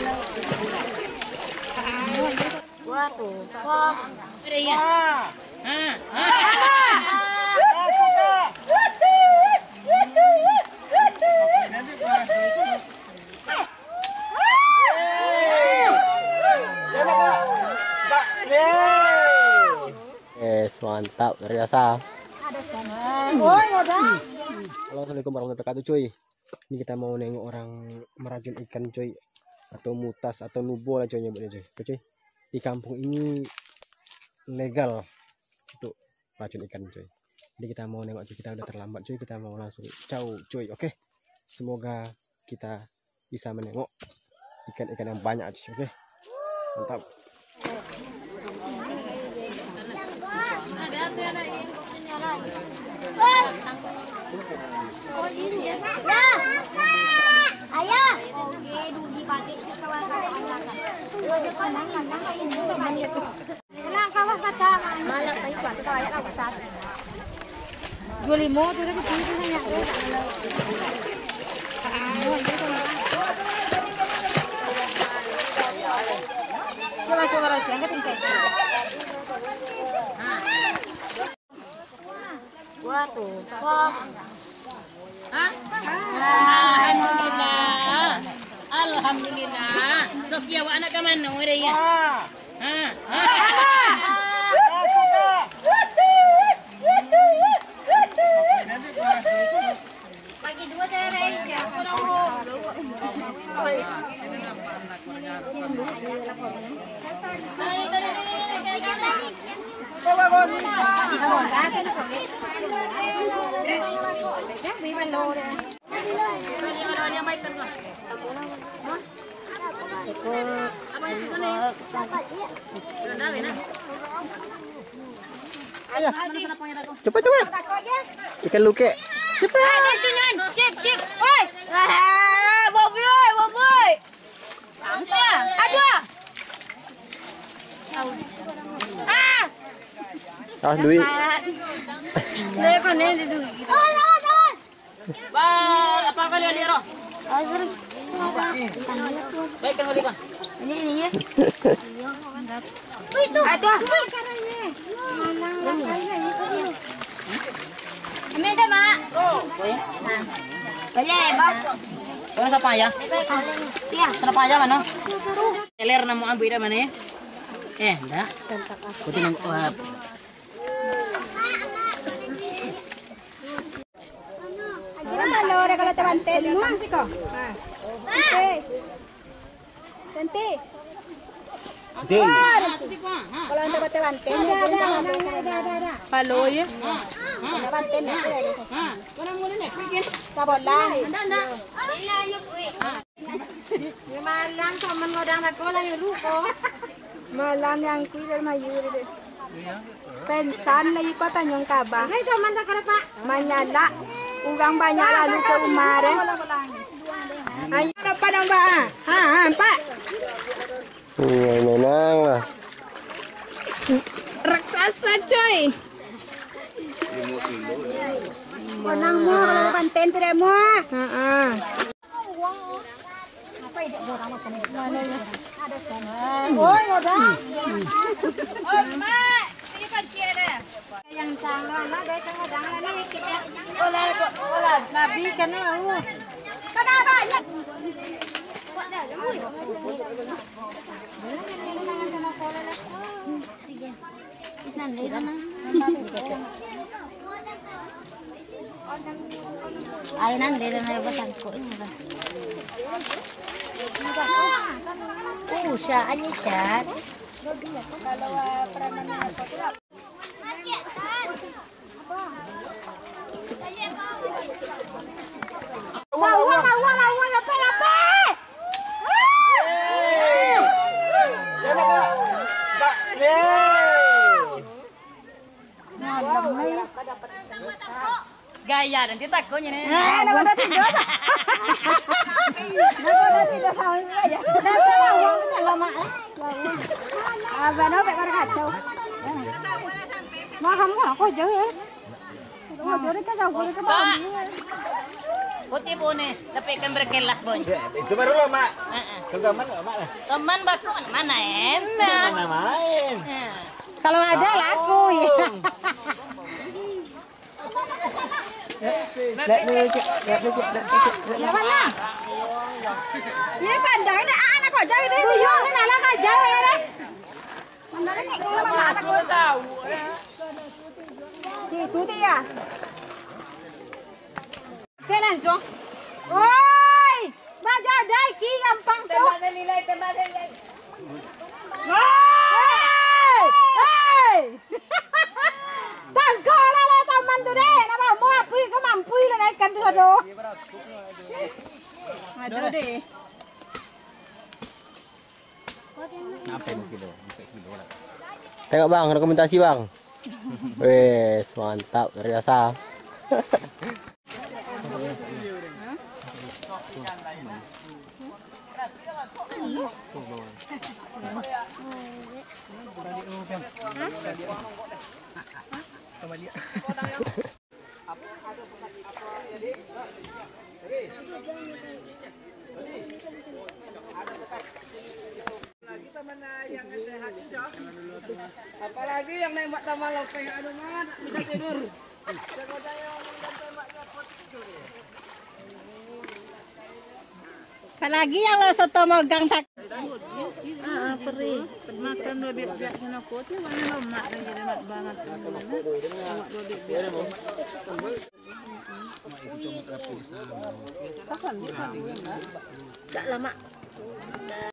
Wah tuh. Wah. Ada ya. Yes, mantap, luar biasa. Woi, udah. Halo, assalamualaikum warahmatullahi wabarakatuh, cuy. Ini kita mau nengok orang merajun ikan, cuy, atau mutas atau nubo lah, cuy, nyebutnya, cuy. Cuy, di kampung ini legal untuk racun ikan, cuy. Jadi kita mau nengok, cuy. Kita udah terlambat, cuy. Kita mau langsung ciao, cuy. Oke. Semoga kita bisa menengok ikan-ikan yang banyak, cuy. Oke. Mantap. Ayah. Wah tuh. Wah. Alhamdulillah. Alhamdulillah. Sokia wa anak ke mana ada ya? Pagi dua cara ya. Cepat, cepat. Ikan luke. Cepat. Cip, cip. Oi. Bobi, oi, bobi. Aduh. Awas duit. Apa kali ali roh? Baik kan oli kan? Ini ya. Itu. Aduh. Ini dah, Mak. Boleh, Bob. Kau siapa ya? Iya. Siapa ya mana? Teler namu ambil dah mana ya? Enggak. Kau tinggal Kalau teranten mo ko. Tenti. Kalau ada teranten. Ada. Paloy. Teranten na. Mana mula nak bikin? Kabolang. Anda. Malang teman ngodang sekolah ya lu ko. Malang yang kuwi mayuri deh. Pensan lagi kota nyong kaba. Hai teman sekolah Pak. Manyala. Ugang banyak lalu ke Umar. Ayo apa dong Mbak? Pak. Menang lah. Raksasa coy. Menang mo, panten tidak mo. Apa ini orang makan ini? Ada sana. Oi, udah. Oh, Mak. Ini kan ciara. Yang sangat lah, guys, kadang lah kita. Olah, nabi kan mau. Kenapa banyak? Kok dah, mui. Isnan leda na. Ay nan leda na batan ko ini ba. Siya aja siya. Kalau peranan Gaya dan kita takutnya nih. Putih bu nih, tapi kan berkelas boy. Itu baru lo, Mak. Teman baku mana enak. Mana main? Kalau ada laku ya. Ya mana? Ini pandang ini anak kok jauh ini. Tuyul ini anak kok jauh ya deh. Pandangnya kayak gimana mana anak kok tahu. Si Tuti ya. Kenan so. Woi, baca dai ki gampang tuh. Tembak nilai. Hei. Tangko lah teman tu deh. Nama mau apa kau mampu lah naikkan tu sado. Ada deh. Tengok bang, dokumentasi bang. Wes, mantap, luar biasa. Apalagi yang nembak sama lope, aduh mana bisa tidur. Apalagi yang lo soto megang tak. Perih, makan dua biak kena kote, mana lemak dan jadi lemak banget. Tak lama.